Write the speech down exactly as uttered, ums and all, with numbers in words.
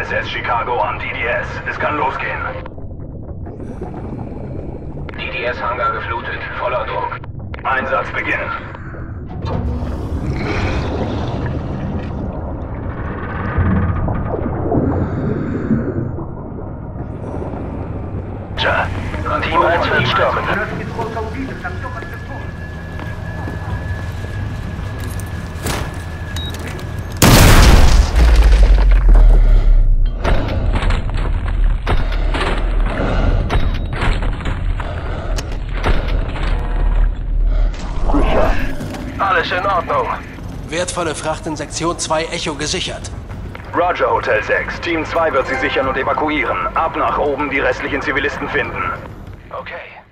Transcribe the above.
S S Chicago an D D S. Es kann losgehen. D D S-Hangar geflutet. Voller Druck. Einsatz beginnen. Tja, Team eins wird stürmen. Alles in Ordnung. Wertvolle Fracht in Sektion zwei Echo gesichert. Roger, Hotel sechs. Team zwei wird sie sichern und evakuieren. Ab nach oben, die restlichen Zivilisten finden. Okay.